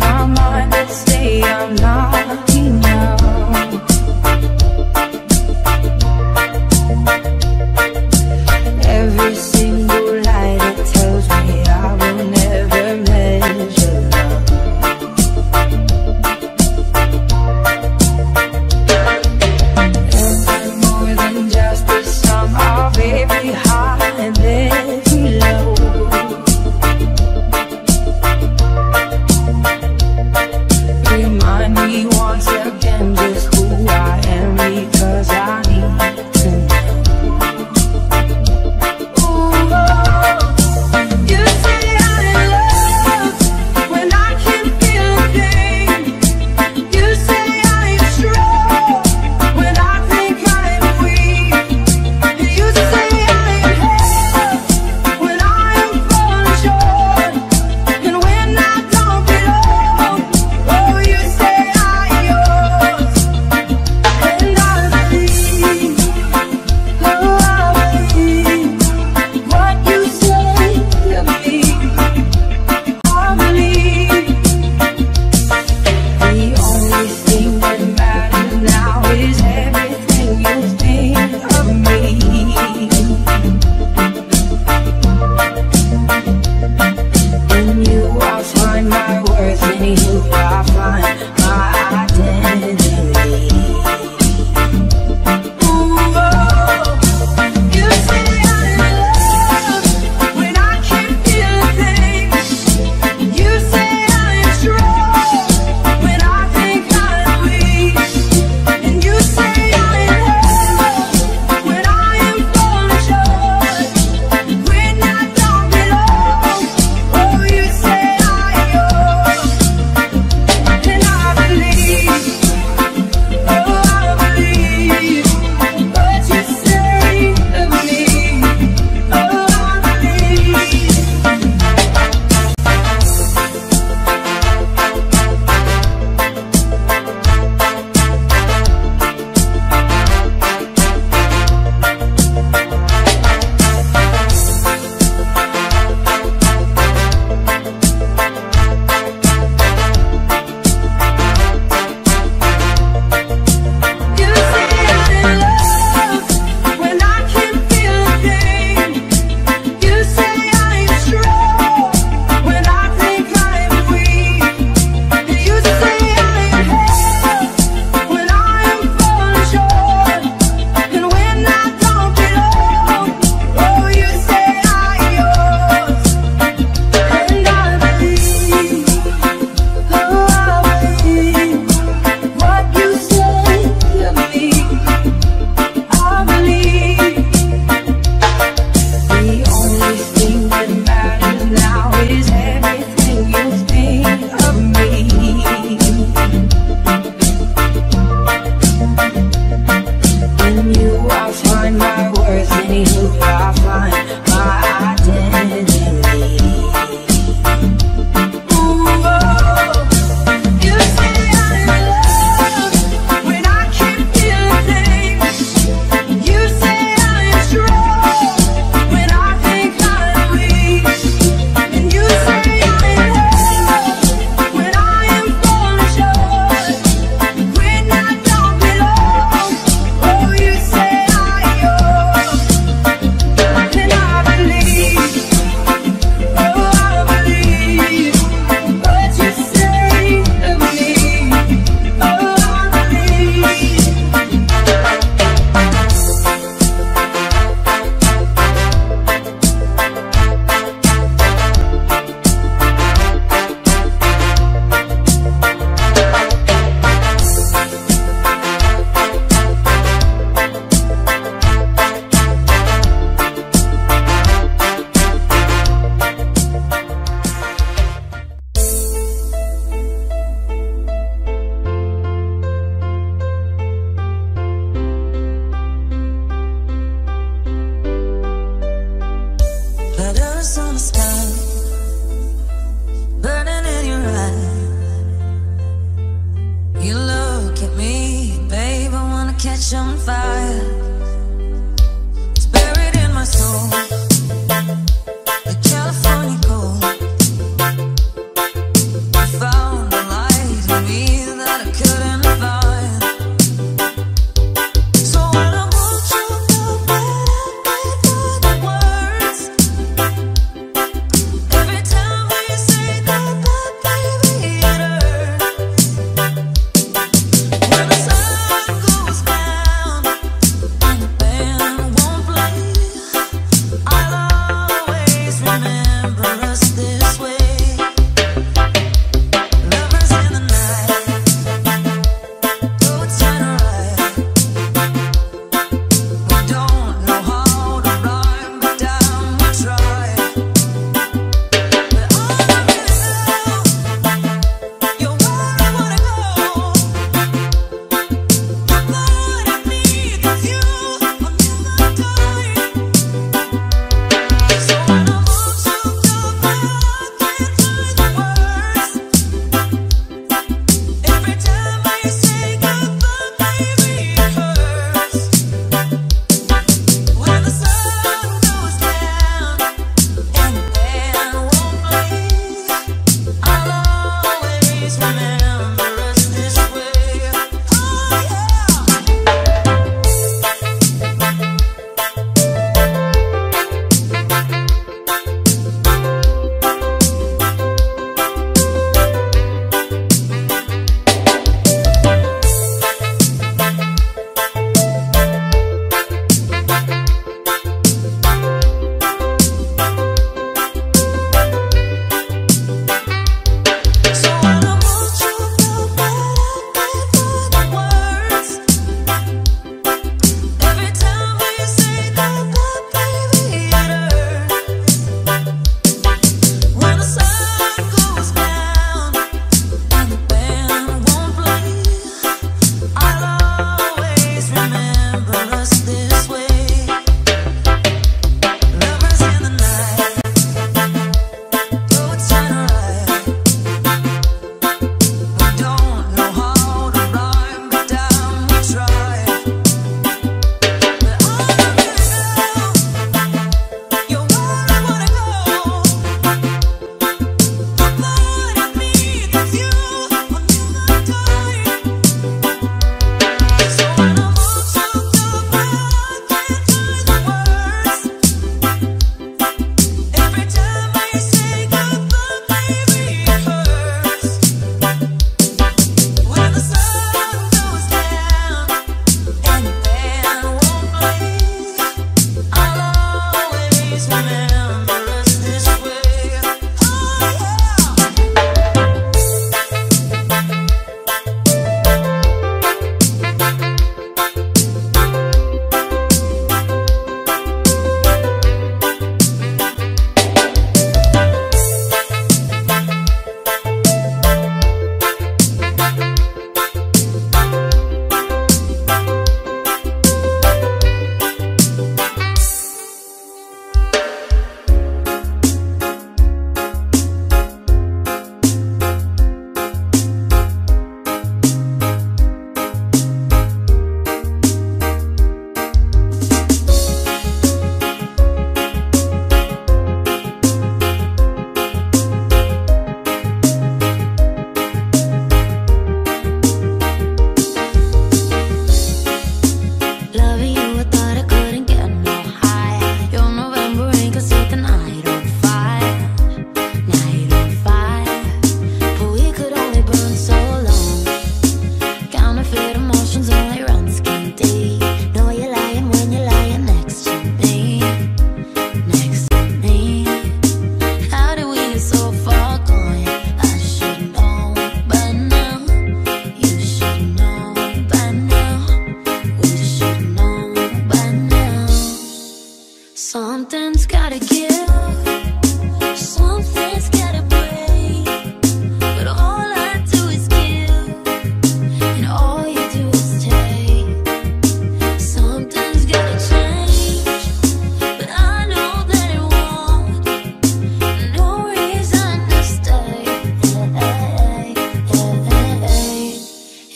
my mind and say I'm not enough. Every single lie that tells me I will never measure love. Love is more than just the sum of every high and every low. Remind me once again just who I am, because I need to know.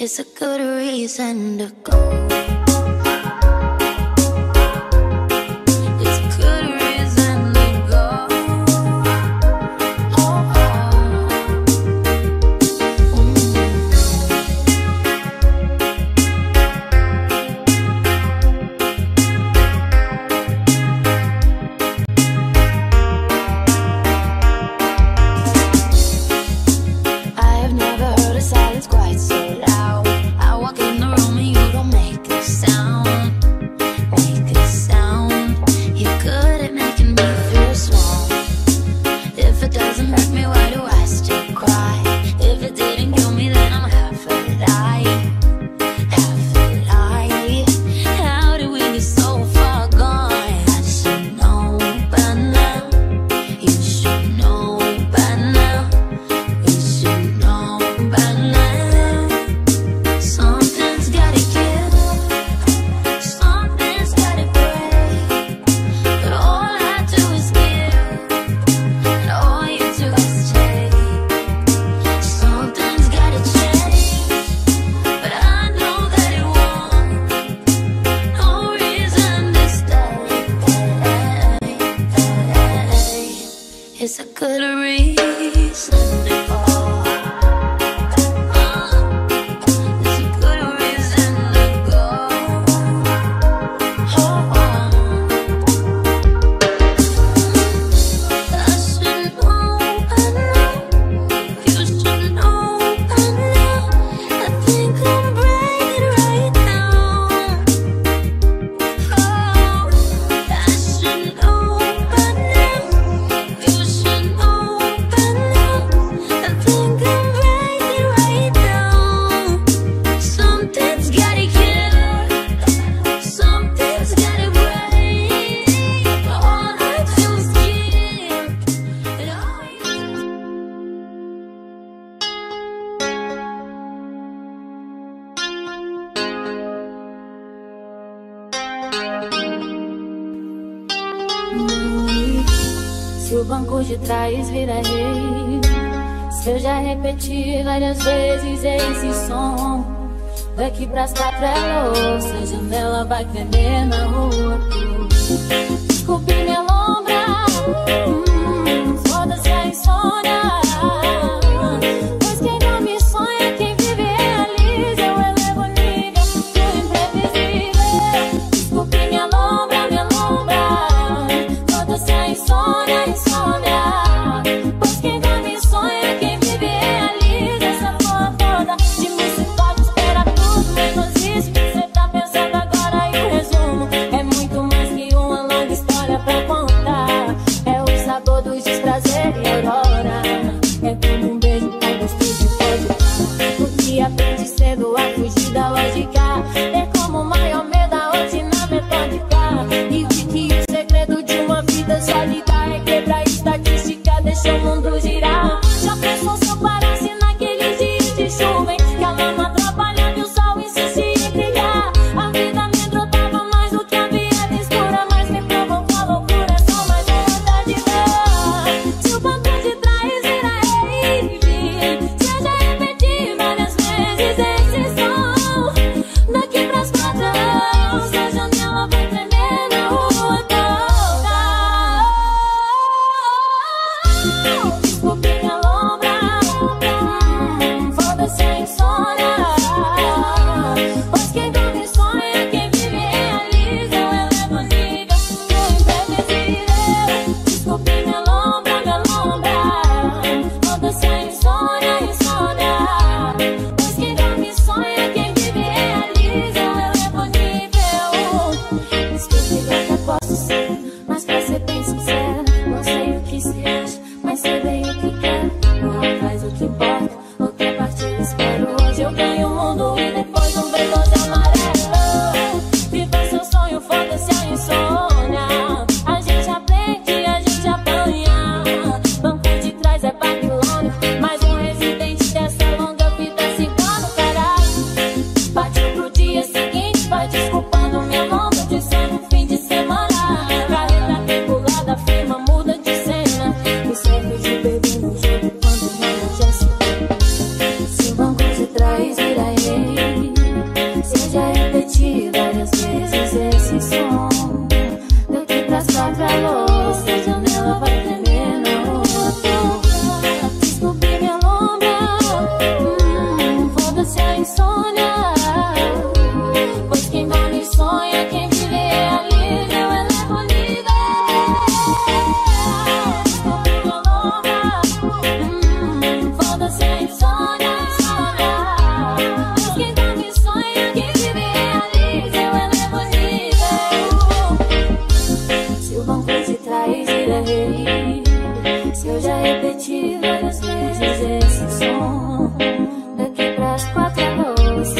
It's a good reason to go. It's a good reason to go. It's a good reason to go. I should know by now. You should know by now. I think I'm right now. Oh, I should know by now. You should know by now. I think I'm right now. Something's gotta give. Something's gotta break. All I do is give. And all Se o banco de trás vira rei, se eu já repeti várias vezes esse som, daqui pras 4 é louça, a janela vai tremer na rua. Desculpe minha lombra, foda-se a insônia, pois quem não me sonha, quem vive realiza. Eu elevo o nível do imprevisível. Desculpe minha lombra, foda-se a insônia, pois quem não me sonha, quem vive realiza. Essa porra toda de municipal espera tudo menos isso. Cê tá pensando agora e o resumo é muito mais que uma longa história pra contar. É o sabor dos desprazer e aurora. É como um beijo com gosto de vodka. O que aprende cedo a fugir da lógica. É como o maior medo da rotina metódica. E o que o segredo de uma vida sólida é quebrar estatística, deixa o mundo girar. Já pensou se eu parasse naqueles dias de chuva, hein? Que a lama atrapalhava e o sol insistia em brilhar. A vida me drotava mais do que a vida escura, mas me provocou a loucura, é só mais vontade de ver. Se o banco de trás vira rave, se eu já repeti várias vezes esse som, daqui pras 4 a janela vai tremer na rua toda. Desculpe minha lombra, foda-se a insônia, pois quem dorme sonha, quem vive realiza. Eu elevo o nível do imprevisível. Desculpe minha lombra, foda-se a insônia, pois quem dorme sonha, quem vive realiza. Eu elevo o nível. Esqueci que eu posso ser, mas pra ser bem sincera, não sei o que se acha, mas sei bem o que quer. Não faz o que importa, outra partida espero. Hoje eu ganho o mundo e depois um V12 amarelo. Viva seu sonho, foda-se a insônia. A gente aprende, a gente apanha. Banco de trás é Babilônia, mais um residente dessa longa vida. 5 insônia. Pois quem dorme sonha, quem vive realiza. Eu elevo o nível. Desculpe meu nome. Foda-se a insônia. Pois quem dorme sonha, quem vive realiza. Eu elevo o nível. Se o banco de trás vira rei, se eu já repeti várias vezes esse som, daqui pras 4 é você.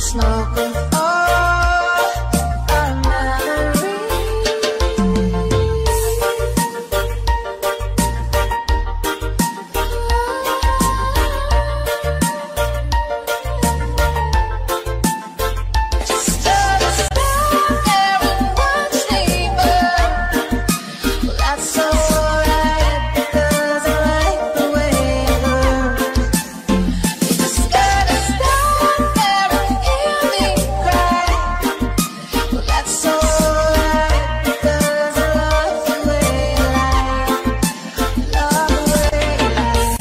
smoke of all our memories. Just stood there and watched me burn. Well, that's alright because I like the way it hurts. You just gotta stand there and hear me cry. Well, that's alright because I love the way you lie. Love the way you lie.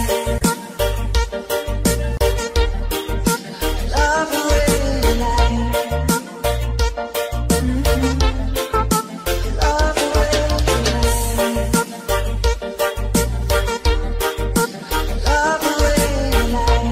Love the way you lie. Love the way you lie. Love the way you lie.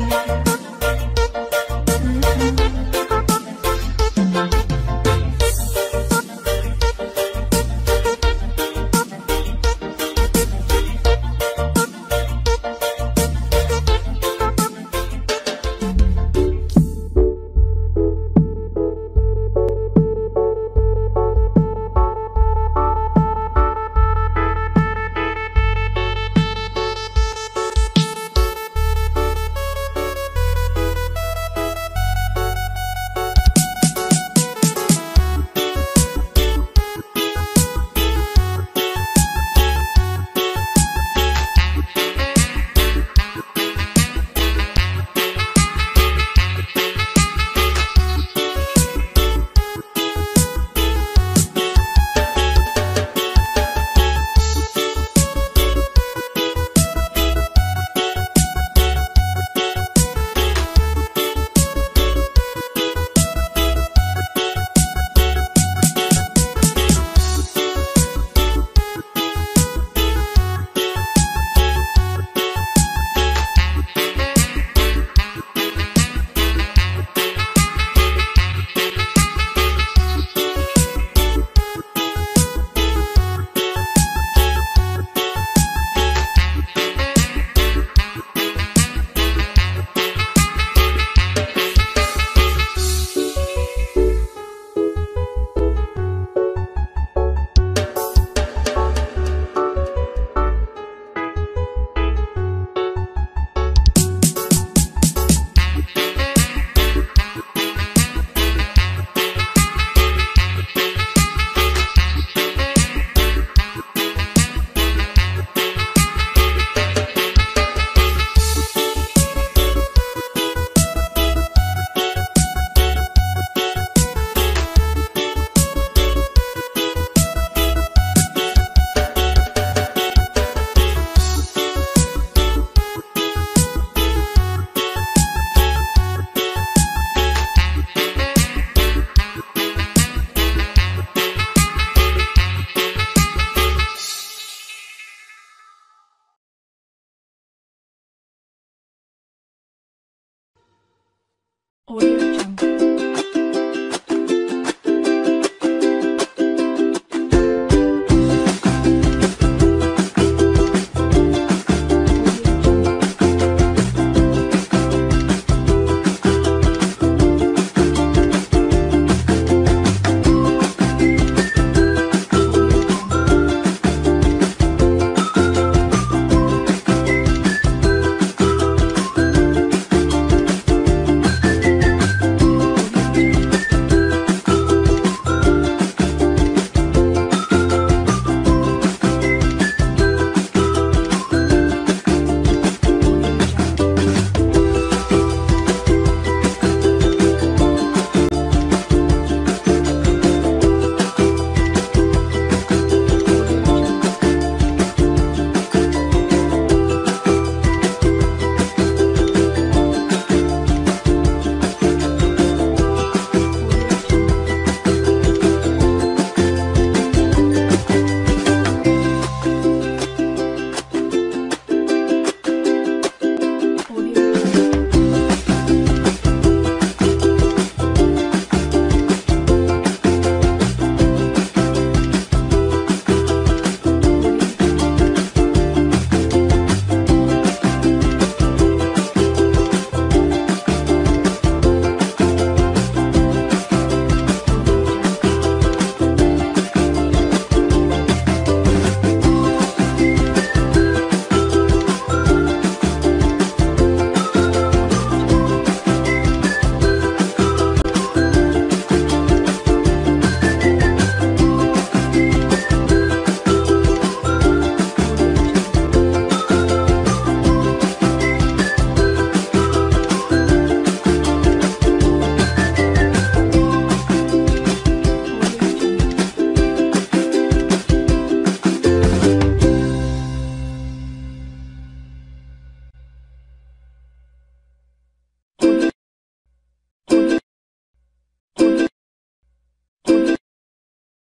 Audio